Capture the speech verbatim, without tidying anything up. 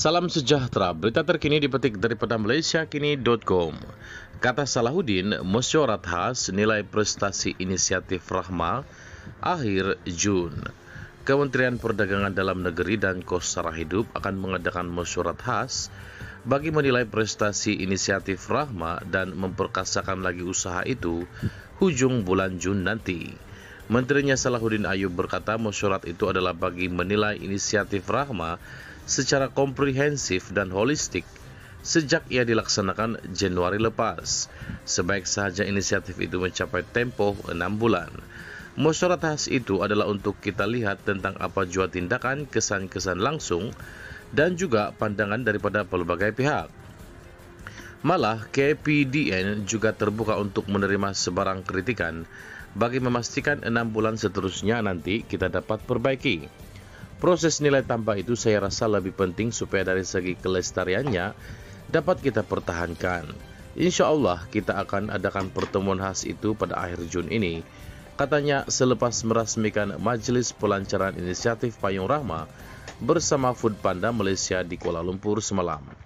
Salam sejahtera, berita terkini dipetik daripada malaysia kini dot com. Kata Salahuddin, mesyuarat khas nilai prestasi inisiatif Rahma akhir Jun. Kementerian Perdagangan Dalam Negeri dan Kos Sara Hidup akan mengadakan mesyuarat khas bagi menilai prestasi inisiatif Rahma dan memperkasakan lagi usaha itu hujung bulan Jun nanti. Menterinya Salahuddin Ayub berkata mesyuarat itu adalah bagi menilai inisiatif Rahma secara komprehensif dan holistik sejak ia dilaksanakan Januari lepas. Sebaik sahaja inisiatif itu mencapai tempoh enam bulan. Mesyuarat khas itu adalah untuk kita lihat tentang apa jua tindakan, kesan-kesan langsung dan juga pandangan daripada pelbagai pihak. Malah K P D N juga terbuka untuk menerima sebarang kritikan bagi memastikan enam bulan seterusnya nanti kita dapat perbaiki. Proses nilai tambah itu saya rasa lebih penting supaya dari segi kelestariannya dapat kita pertahankan. Insya Allah kita akan adakan pertemuan khas itu pada akhir Jun ini, katanya selepas merasmikan Majelis Pelancaran Inisiatif Payung Rahma bersama Food Panda Malaysia di Kuala Lumpur semalam.